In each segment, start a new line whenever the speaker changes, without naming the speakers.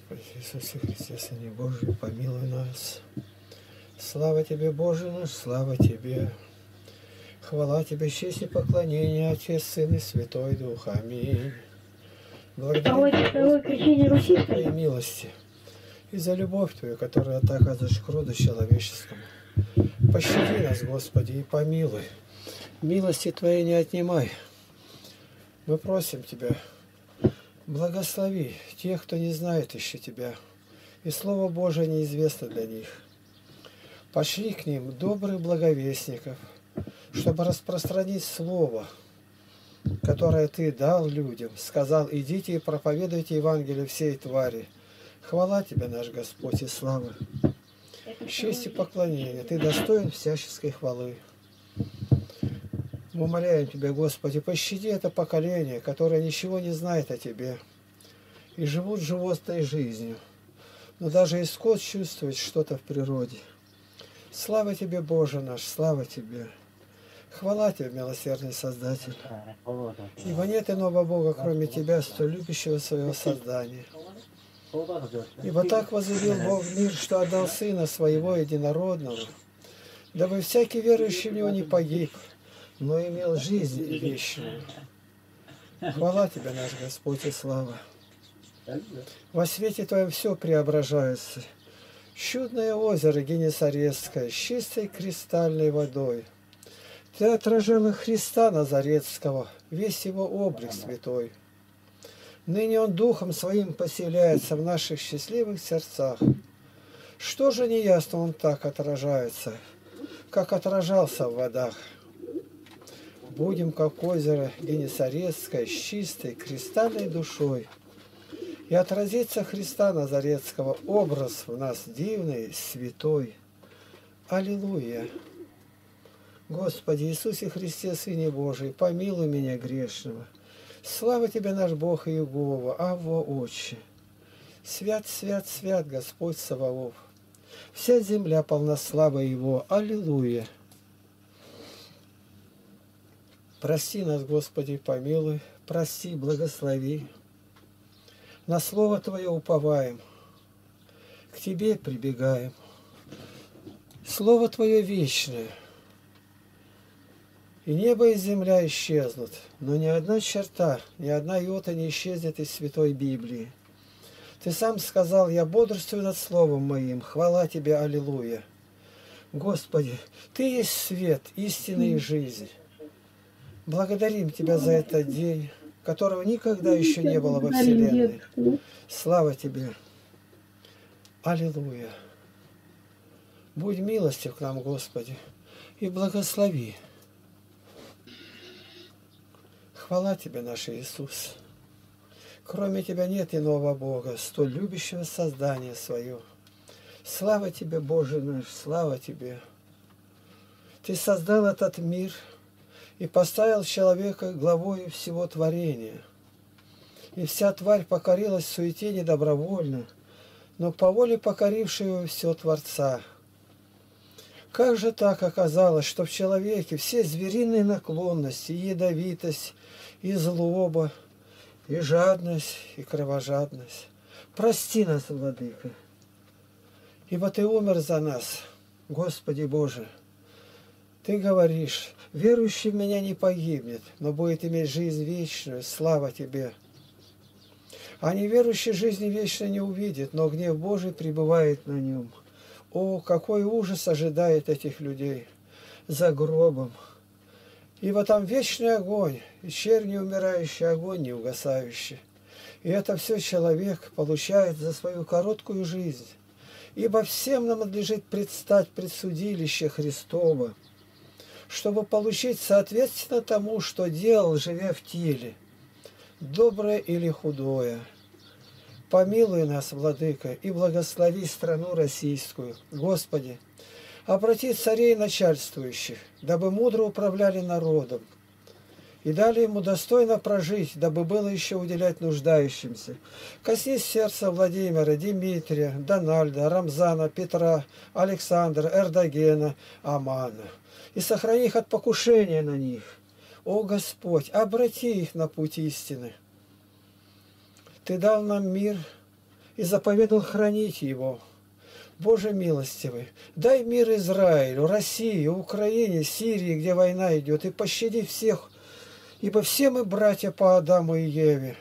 Господи Иисусе Христе, Сыне Божий, помилуй нас. Слава Тебе, Боже наш, слава Тебе. Хвала Тебе, честь и поклонение, Отец, Сын и Святой Дух. Аминь. Благодарю Тебя, Господи, за Твои милости и за любовь Твою, которая так оказываешь к роду человеческому. Пощади нас, Господи, и помилуй. Милости Твоей не отнимай. Мы просим Тебя, благослови тех, кто не знает еще Тебя, и Слово Божие неизвестно для них. Пошли к ним добрых благовестников, чтобы распространить Слово, которое Ты дал людям. Сказал: идите и проповедуйте Евангелие всей твари. Хвала Тебе, наш Господь, и слава. Честь и поклонение. Ты достоин всяческой хвалы. Мы умоляем Тебя, Господи, пощади это поколение, которое ничего не знает о Тебе и живут животной жизнью. Но даже и скот чувствует что-то в природе. Слава Тебе, Боже наш, слава Тебе. Хвала Тебе, милосердный Создатель. Ибо нет иного Бога, кроме Тебя, столь любящего своего создания. Ибо так возлюбил Бог мир, что отдал Сына Своего Единородного, дабы всякий верующий в Него не погиб, но имел жизнь вечную. Хвала Тебе, наш Господь, и слава. Во свете Твоем все преображается. Чудное озеро Генесарецкое с чистой кристальной водой. Ты отражала Христа Назаретского, весь Его облик святой. Ныне Он Духом Своим поселяется в наших счастливых сердцах. Что же неясно Он так отражается, как отражался в водах? Будем, как озеро Генесарецкое, с чистой кристальной душой, и отразится Христа Назаретского образ в нас дивный, святой. Аллилуйя! Господи Иисусе Христе, Сыне Божий, помилуй меня грешного. Слава Тебе, наш Бог Иегова, Авва Отче. Свят, свят, свят Господь Саваоф. Вся земля полна славы Его. Аллилуйя! Прости нас, Господи, помилуй, прости, благослови. На Слово Твое уповаем, к Тебе прибегаем. Слово Твое вечное, и небо и земля исчезнут, но ни одна черта, ни одна йота не исчезнет из Святой Библии. Ты сам сказал: я бодрствую над Словом Моим, хвала Тебе, аллилуйя. Господи, Ты есть свет, истина и жизнь. Благодарим Тебя за этот день, которого никогда еще не было во Вселенной. Слава Тебе! Аллилуйя! Будь милостив к нам, Господи, и благослови. Хвала Тебе, наш Иисус! Кроме Тебя нет иного Бога, столь любящего создание свое. Слава Тебе, Боже наш, слава Тебе! Ты создал этот мир и поставил человека главою всего творения. И вся тварь покорилась в суете недобровольно, но по воле покорившего все Творца. Как же так оказалось, что в человеке все звериные наклонности, и ядовитость, и злоба, и жадность, и кровожадность? Прости нас, Владыка, ибо Ты умер за нас, Господи Боже. Ты говоришь: верующий в Меня не погибнет, но будет иметь жизнь вечную. Слава Тебе! А неверующий жизни вечной не увидит, но гнев Божий пребывает на нем. О, какой ужас ожидает этих людей за гробом! Ибо там вечный огонь, и червь неумирающий, огонь неугасающий. И это все человек получает за свою короткую жизнь. Ибо всем нам надлежит предстать пред судилище Христово, чтобы получить соответственно тому, что делал, живя в теле, доброе или худое. Помилуй нас, Владыка, и благослови страну российскую. Господи, обрати царей начальствующих, дабы мудро управляли народом, и дали ему достойно прожить, дабы было еще уделять нуждающимся. Коснись сердца Владимира, Дмитрия, Дональда, Рамзана, Петра, Александра, Эрдогена, Амана, и сохрани их от покушения на них. О Господь, обрати их на путь истины. Ты дал нам мир и заповедал хранить его. Боже милостивый, дай мир Израилю, России, Украине, Сирии, где война идет, и пощади всех, ибо все мы братья по Адаму и Еве.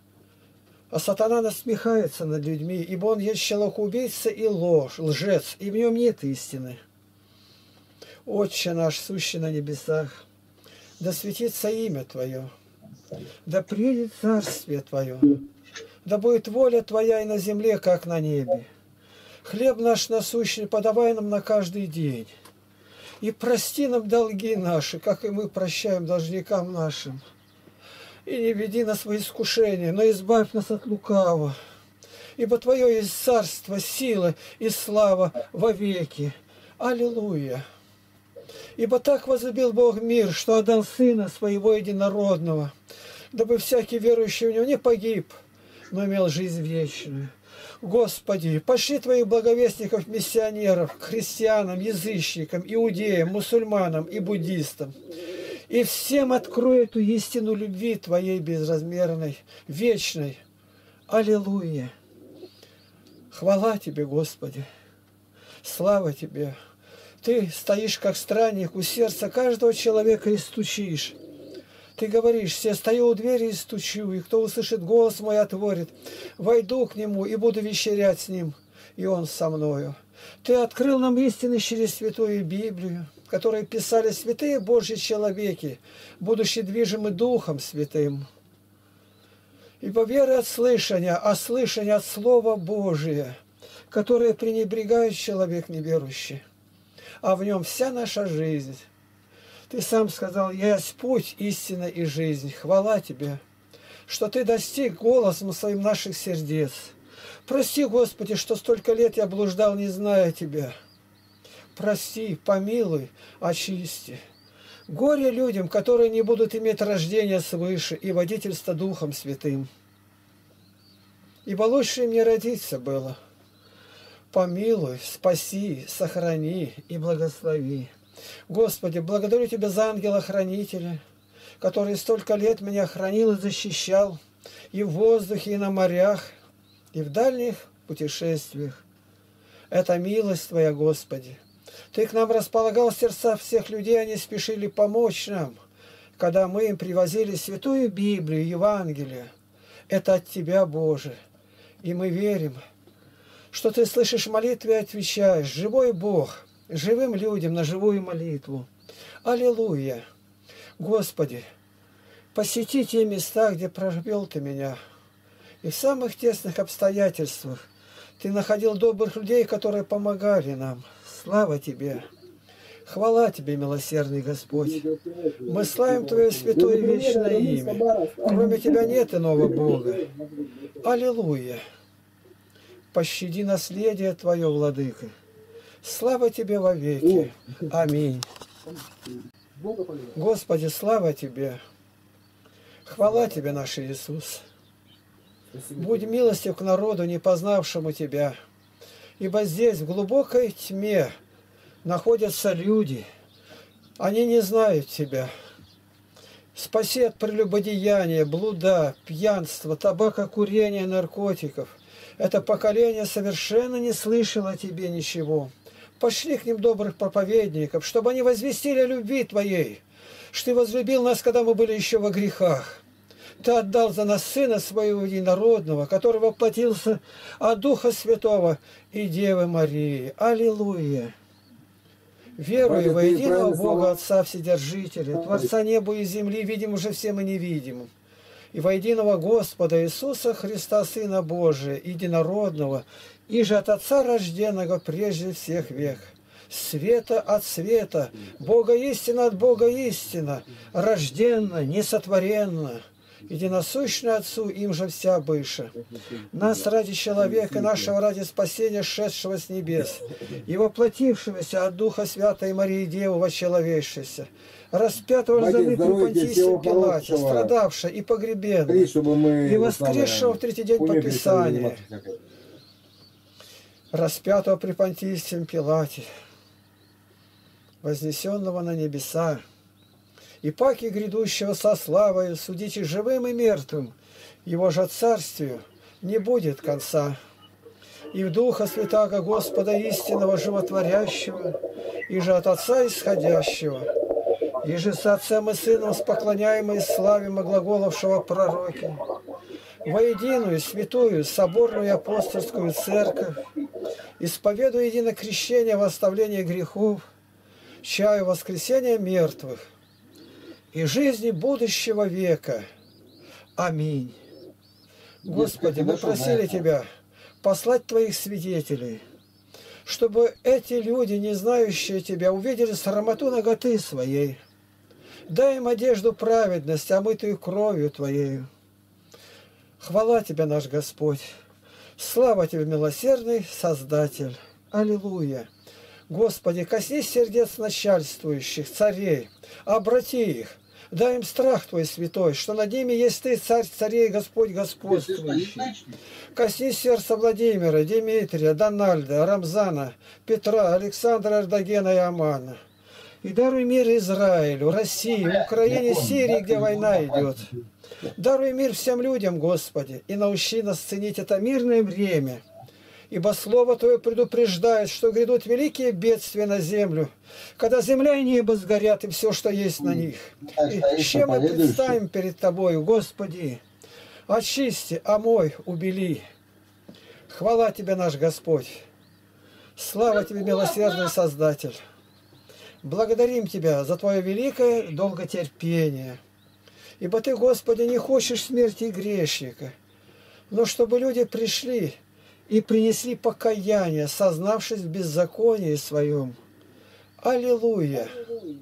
А сатана насмехается над людьми, ибо он есть человекоубийца и лжец, и в нем нет истины. Отче наш, сущий на небесах, да светится имя Твое, да придет царствие Твое, да будет воля Твоя и на земле, как на небе. Хлеб наш насущный подавай нам на каждый день. И прости нам долги наши, как и мы прощаем должникам нашим. И не веди нас в искушение, но избавь нас от лукавого. Ибо Твое есть царство, сила и слава вовеки. Аллилуйя! Ибо так возлюбил Бог мир, что отдал Сына Своего Единородного, дабы всякий верующий в Него не погиб, но имел жизнь вечную. Господи, пошли Твоих благовестников, миссионеров, к христианам, язычникам, иудеям, мусульманам и буддистам. И всем открой эту истину любви Твоей безразмерной, вечной. Аллилуйя! Хвала Тебе, Господи! Слава Тебе! Ты стоишь, как странник, у сердца каждого человека и стучишь. Ты говоришь: я стою у двери и стучу, и кто услышит голос мой, отворит. Войду к нему и буду вечерять с ним, и он со мною. Ты открыл нам истины через Святую Библию, которые писали святые Божьи человеки, будучи движимы Духом Святым. Ибо вера от слышания, а слышание от Слова Божия, которое пренебрегает человек неверующий. А в нем вся наша жизнь. Ты сам сказал: я есть путь, истина и жизнь. Хвала Тебе, что Ты достиг голосом своим наших сердец. Прости, Господи, что столько лет я блуждал, не зная Тебя. Прости, помилуй, очисти. Горе людям, которые не будут иметь рождения свыше и водительства Духом Святым. Ибо лучше им не родиться было. Помилуй, спаси, сохрани и благослови. Господи, благодарю Тебя за ангела-хранителя, который столько лет меня хранил и защищал и в воздухе, и на морях, и в дальних путешествиях. Это милость Твоя, Господи. Ты к нам располагал сердца всех людей, они спешили помочь нам, когда мы им привозили Святую Библию, Евангелие. Это от Тебя, Боже. И мы верим, что Ты слышишь молитвы и отвечаешь. Живой Бог, живым людям на живую молитву. Аллилуйя! Господи, посети те места, где провел Ты меня. И в самых тесных обстоятельствах Ты находил добрых людей, которые помогали нам. Слава Тебе! Хвала Тебе, милосердный Господь! Мы славим Твое святое и вечное имя. Кроме Тебя нет иного Бога. Аллилуйя! Пощади наследие Твое, Владыка. Слава Тебе вовеки. Аминь. Господи, слава Тебе. Хвала Тебе, наш Иисус. Будь милостив к народу, не познавшему Тебя. Ибо здесь, в глубокой тьме, находятся люди. Они не знают Тебя. Спаси от прелюбодеяния, блуда, пьянства, табакокурения, наркотиков. Это поколение совершенно не слышало о Тебе ничего. Пошли к ним добрых проповедников, чтобы они возвестили о любви Твоей, что Ты возлюбил нас, когда мы были еще во грехах. Ты отдал за нас Сына Своего Единородного, который воплотился от Духа Святого и Девы Марии. Аллилуйя! Верую во единого Бога, Отца Вседержителя, Творца неба и земли, видим уже всем и невидимым, и во единого Господа Иисуса Христа, Сына Божия, Единородного, и же от Отца рожденного прежде всех век. Света от света, Бога истина от Бога истина, рожденно, несотворенно, единосущно Отцу, им же вся быша. Нас ради человека, нашего ради спасения, шедшего с небес, и воплотившегося от Духа Святой Марии Девы, вочеловечшегося, распятого в завитом Понтисе Пилате, страдавшего и погребенного, и воскресшего в третий день по Писанию, распятого при Понтисе Пилате, вознесенного на небеса, и паки грядущего со славою судите живым и мертвым, его же царствию не будет конца. и в Духа Святаго Господа истинного животворящего, и же от Отца исходящего, и же с Отцем и Сыном споклоняемый и славим глаголовшего пророки, во единую, святую, соборную апостольскую церковь, исповедую едино крещение во оставление грехов, чаю воскресения мертвых и жизни будущего века. Аминь. Господи, мы просили Тебя послать Твоих свидетелей, чтобы эти люди, не знающие Тебя, увидели срамоту наготы Своей. Дай им одежду праведности, омытую кровью Твоею. Хвала Тебе, наш Господь! Слава Тебе, милосердный Создатель! Аллилуйя! Господи, коснись сердец начальствующих, царей, обрати их, дай им страх Твой святой, что над ними есть Ты, Царь царей, Господь господствующий. Коснись сердца Владимира, Дмитрия, Дональда, Рамзана, Петра, Александра, Эрдогена и Амана. И даруй мир Израилю, России, Украине, Сирии, где война идет. Даруй мир всем людям, Господи, и научи нас ценить это мирное время. Ибо Слово Твое предупреждает, что грядут великие бедствия на землю, когда земля и небо сгорят, и все, что есть на них. И чем мы предстанем перед Тобою, Господи? Очисти, омой, убели. Хвала Тебе, наш Господь! Слава Тебе, милосердный Создатель! Благодарим Тебя за Твое великое долготерпение. Ибо Ты, Господи, не хочешь смерти грешника, но чтобы люди пришли и принесли покаяние, сознавшись в беззаконии своем. Аллилуйя!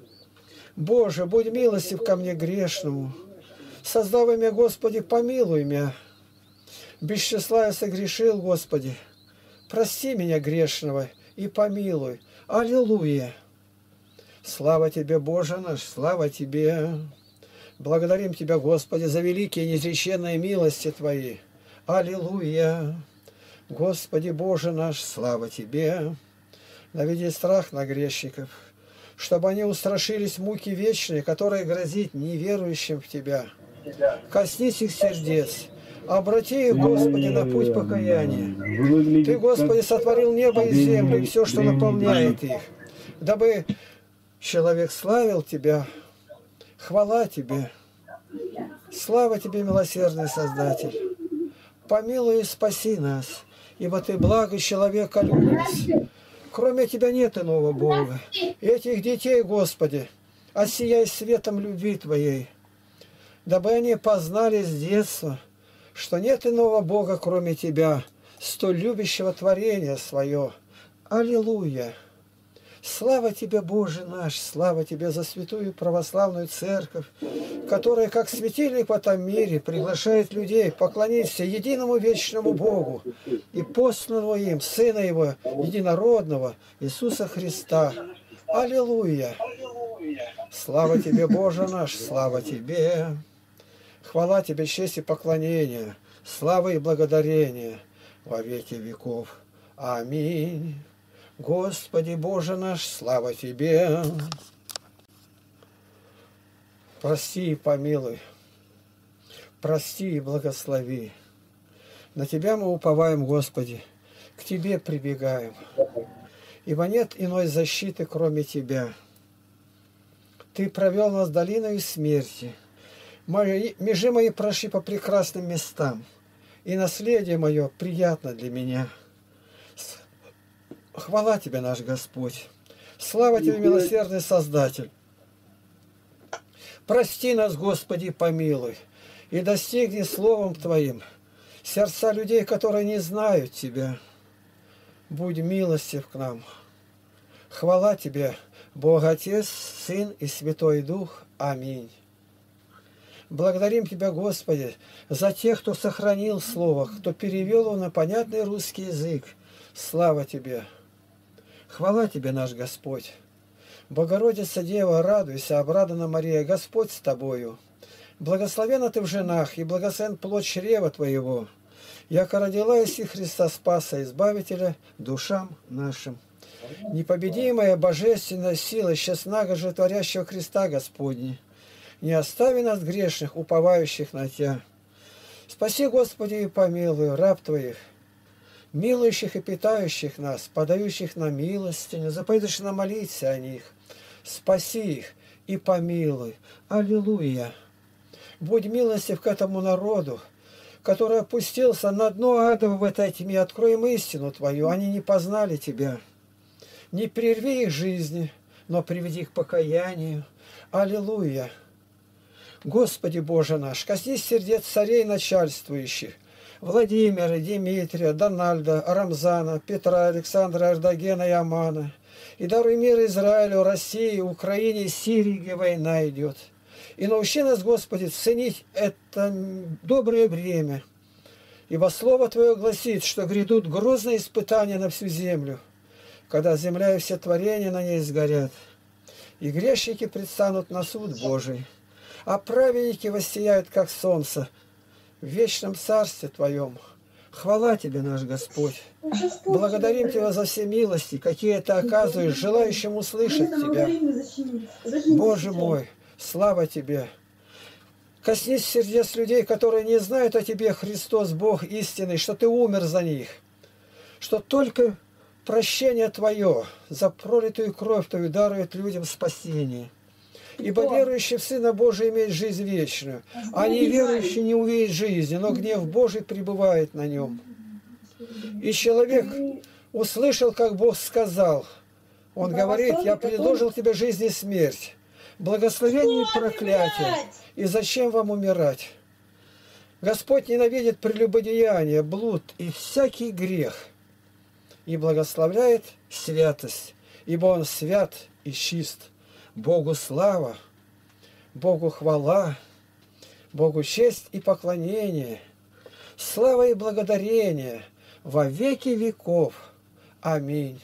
Боже, будь милостив ко мне грешному. Создав имя, Господи, помилуй меня. Без числа я согрешил, Господи. Прости меня грешного и помилуй. Аллилуйя! Слава Тебе, Боже наш, слава Тебе! Благодарим Тебя, Господи, за великие неизреченные милости Твои. Аллилуйя! Господи Боже наш, слава Тебе! Наведи страх на грешников, чтобы они устрашились муки вечные, которые грозит неверующим в Тебя. Коснись их сердец, обрати их, Господи, на путь покаяния. Ты, Господи, сотворил небо и землю, и все, что наполняет их, дабы человек славил Тебя. Хвала Тебе! Слава Тебе, милосердный Создатель! Помилуй и спаси нас, ибо Ты благо человеколюбец. Кроме Тебя нет иного Бога. Этих детей, Господи, осияй светом любви Твоей, дабы они познали с детства, что нет иного Бога, кроме Тебя, столь любящего творения свое. Аллилуйя! Слава Тебе, Боже наш, слава Тебе за святую православную церковь, которая, как светильник в этом мире, приглашает людей поклониться единому вечному Богу и посланного им Сына Его, единородного, Иисуса Христа. Аллилуйя! Слава Тебе, Боже наш, слава Тебе! Хвала Тебе, честь и поклонение, слава и благодарение во веки веков. Аминь. Господи Боже наш, слава Тебе! Прости и помилуй, прости и благослови. На Тебя мы уповаем, Господи, к Тебе прибегаем, ибо нет иной защиты, кроме Тебя. Ты провел нас долиною смерти, межи мои прошли по прекрасным местам, и наследие мое приятно для меня. Хвала Тебе, наш Господь! Слава Тебе, милосердный Создатель! Прости нас, Господи, помилуй, и достигни Словом Твоим сердца людей, которые не знают Тебя. Будь милостив к нам. Хвала Тебе, Бог Отец, Сын и Святой Дух. Аминь. Благодарим Тебя, Господи, за тех, кто сохранил Слово, кто перевел его на понятный русский язык. Слава Тебе! Хвала Тебе, наш Господь! Богородица Дева, радуйся, обрадана Мария, Господь с Тобою. Благословена Ты в женах, и благословен плод чрева Твоего. Яко родила Иси Христа Спаса, Избавителя душам нашим. Непобедимая божественная сила, честнаго же творящего креста Господня, не остави нас грешных, уповающих на Тебя. Спаси, Господи, и помилуй раб Твоих, милующих и питающих нас, подающих нам милостыню, заповедуешь нам молиться о них. Спаси их и помилуй. Аллилуйя! Будь милостив к этому народу, который опустился на дно ада в этой тьме. Открой им истину Твою, они не познали Тебя. Не прерви их жизни, но приведи к покаянию. Аллилуйя! Господи Боже наш, коснись сердец царей начальствующих, Владимира, Дмитрия, Дональда, Рамзана, Петра, Александра, Ардагена и Амана. И даруй мир Израилю, России, Украине, Сирии, где война идет. И научи нас, Господи, ценить это доброе время. Ибо Слово Твое гласит, что грядут грозные испытания на всю землю, когда земля и все творения на ней сгорят. И грешники предстанут на суд Божий, а праведники воссияют, как солнце, в вечном Царстве Твоем. Хвала Тебе, наш Господь. Благодарим Тебя за все милости, какие Ты оказываешь желающим услышать Тебя. Боже мой, слава Тебе. Коснись сердец людей, которые не знают о Тебе, Христос, Бог истинный, что Ты умер за них, что только прощение Твое за пролитую кровь Твою дарует людям спасение. Ибо верующий в Сына Божия имеет жизнь вечную, а неверующий не увидит жизни, но гнев Божий пребывает на нем. И человек услышал, как Бог сказал. Он говорит: я предложил тебе жизнь и смерть, благословение и проклятие, и зачем вам умирать? Господь ненавидит прелюбодеяние, блуд и всякий грех, и благословляет святость, ибо Он свят и чист. Богу слава, Богу хвала, Богу честь и поклонение, слава и благодарение во веки веков. Аминь.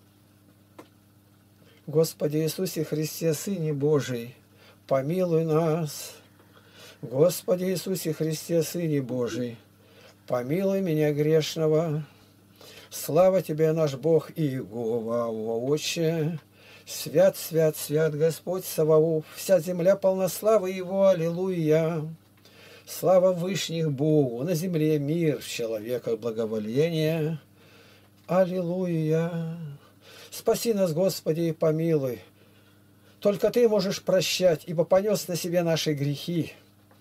Господи Иисусе Христе, Сыне Божий, помилуй нас. Господи Иисусе Христе, Сыне Божий, помилуй меня грешного. Слава Тебе, наш Бог Иегова, Отче. Свят, свят, свят Господь Саваоф, вся земля полна славы Его, аллилуйя. Слава вышних Богу, на земле мир, в человеках благоволение, аллилуйя. Спаси нас, Господи, и помилуй. Только Ты можешь прощать, ибо понес на себе наши грехи.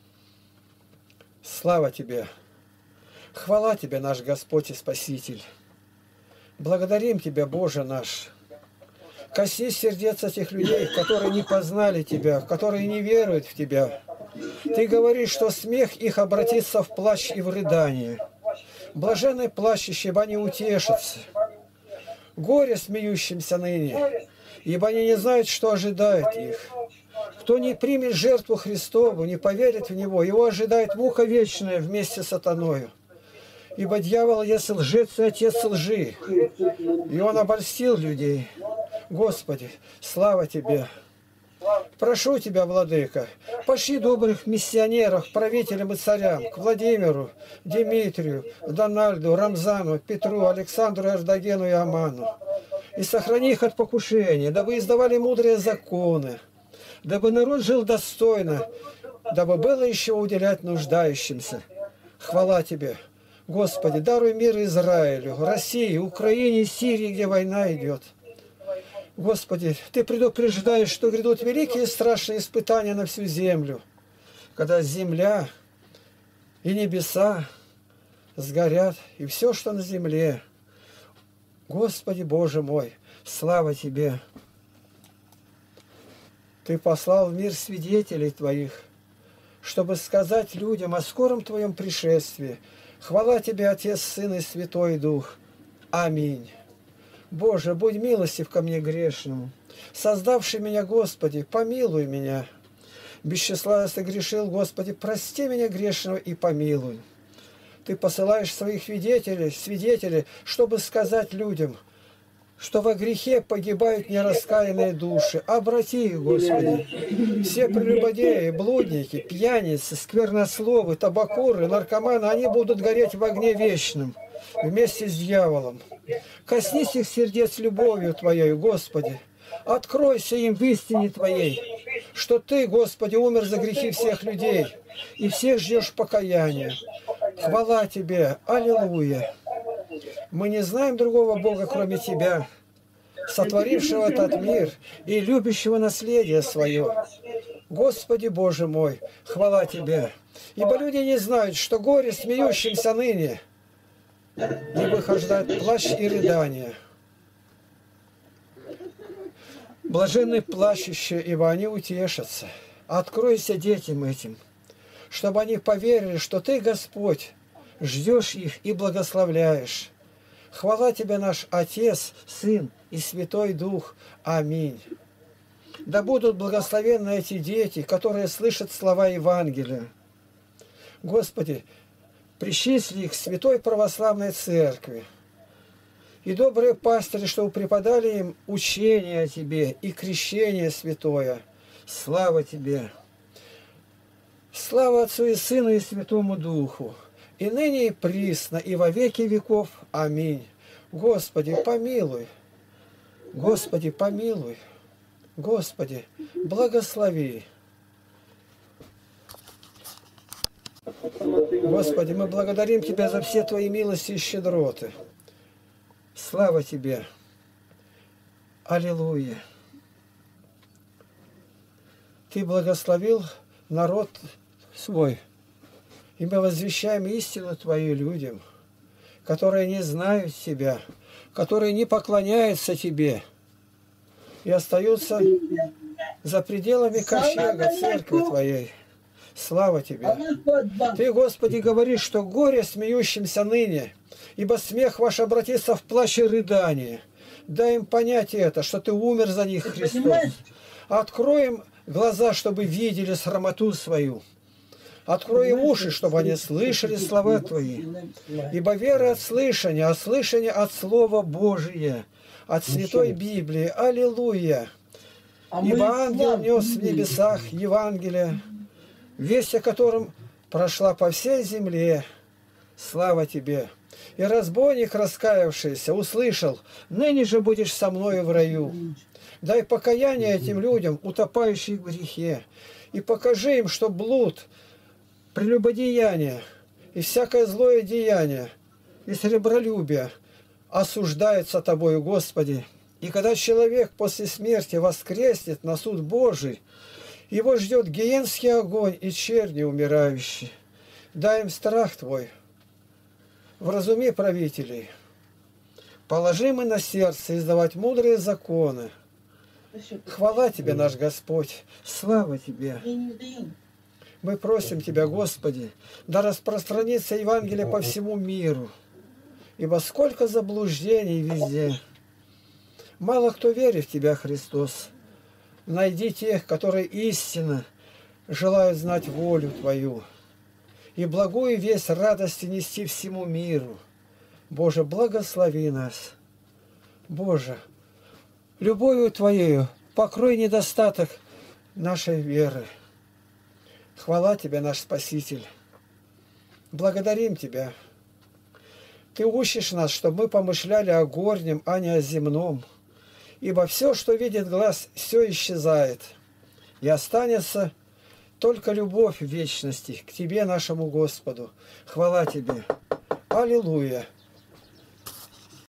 Слава Тебе, хвала Тебе, наш Господь и Спаситель. Благодарим Тебя, Боже наш. Коснись сердец этих людей, которые не познали Тебя, которые не веруют в Тебя. Ты говоришь, что смех их обратится в плач и в рыдание. Блаженны плачущие, ибо они утешатся. Горе смеющимся ныне, ибо они не знают, что ожидает их. Кто не примет жертву Христову, не поверит в Него, его ожидает мука вечная вместе с сатаною. Ибо дьявол есть лжец и отец лжи, и он обольстил людей. Господи, слава Тебе! Прошу Тебя, Владыка, пошли добрых миссионеров, правителям и царям, к Владимиру, Дмитрию, Дональду, Рамзану, Петру, Александру, Ардагену и Аману. И сохрани их от покушения, дабы издавали мудрые законы, дабы народ жил достойно, дабы было еще уделять нуждающимся. Хвала Тебе! Господи, даруй мир Израилю, России, Украине, Сирии, где война идет. Господи, Ты предупреждаешь, что грядут великие и страшные испытания на всю землю, когда земля и небеса сгорят, и все, что на земле. Господи, Боже мой, слава Тебе! Ты послал в мир свидетелей Твоих, чтобы сказать людям о скором Твоем пришествии. Хвала Тебе, Отец, Сын и Святой Дух. Аминь. Боже, будь милостив ко мне грешному. Создавший меня, Господи, помилуй меня. Без числа я согрешил, Господи, прости меня грешного и помилуй. Ты посылаешь своих свидетелей, чтобы сказать людям, что во грехе погибают нераскаянные души. Обрати их, Господи. Все прелюбодеи, блудники, пьяницы, сквернословы, табакуры, наркоманы, они будут гореть в огне вечном вместе с дьяволом. Коснись их сердец любовью Твоей, Господи. Откройся им в истине Твоей, что Ты, Господи, умер за грехи всех людей, и всех ждешь покаяния. Хвала Тебе, аллилуйя. Мы не знаем другого Бога, кроме Тебя, сотворившего этот мир и любящего наследие свое. Господи Боже мой, хвала Тебе! Ибо люди не знают, что горе смеющимся ныне, ибо их ожидает плач и рыдание. Блаженны плачущие, ибо они утешатся. Откройся детям этим, чтобы они поверили, что Ты, Господь, ждешь их и благословляешь. Хвала Тебе, наш Отец, Сын и Святой Дух. Аминь. Да будут благословенны эти дети, которые слышат слова Евангелия. Господи, причисли их к Святой Православной Церкви. И добрые пастыри, чтобы преподали им учение о Тебе и крещение святое. Слава Тебе! Слава Отцу и Сыну и Святому Духу! И ныне и присно, и во веки веков. Аминь. Господи, помилуй! Господи, помилуй! Господи, благослови! Господи, мы благодарим Тебя за все Твои милости и щедроты. Слава Тебе! Аллилуйя! Ты благословил народ свой, и мы возвещаем истину Твою людям, которые не знают Тебя, которые не поклоняются Тебе и остаются за пределами ковчега Церкви Твоей. Слава Тебе! Ты, Господи, говоришь, что горе смеющимся ныне, ибо смех ваш обратится в плач и рыдание. Дай им понять это, что Ты умер за них, Христос. Открой им глаза, чтобы видели срамоту свою. Открой им уши, чтобы они слышали слова Твои. Ибо вера от слышания, а слышание от Слова Божия, от Святой Библии. Аллилуйя! Ибо ангел нес в небесах Евангелие, весть о котором прошла по всей земле. Слава Тебе! И разбойник, раскаявшийся, услышал: ныне же будешь со мною в раю. Дай покаяние этим людям, утопающим в грехе, и покажи им, что блуд, прелюбодеяние и всякое злое деяние и сребролюбие осуждается Тобою, Господи. И когда человек после смерти воскреснет на суд Божий, его ждет гиенский огонь и черни умирающие. Дай им страх Твой. Вразуми правителей. Положи мы на сердце издавать мудрые законы. Хвала Тебе, наш Господь. Слава Тебе. Мы просим Тебя, Господи, да распространится Евангелие по всему миру. Ибо сколько заблуждений везде. Мало кто верит в Тебя, Христос. Найди тех, которые истинно желают знать волю Твою и благую весть радости нести всему миру. Боже, благослови нас. Боже, любовью Твоею покрой недостаток нашей веры. Хвала Тебе, наш Спаситель. Благодарим Тебя. Ты учишь нас, чтобы мы помышляли о горнем, а не о земном. Ибо все, что видит глаз, все исчезает. И останется только любовь в вечности к Тебе, нашему Господу. Хвала Тебе. Аллилуйя.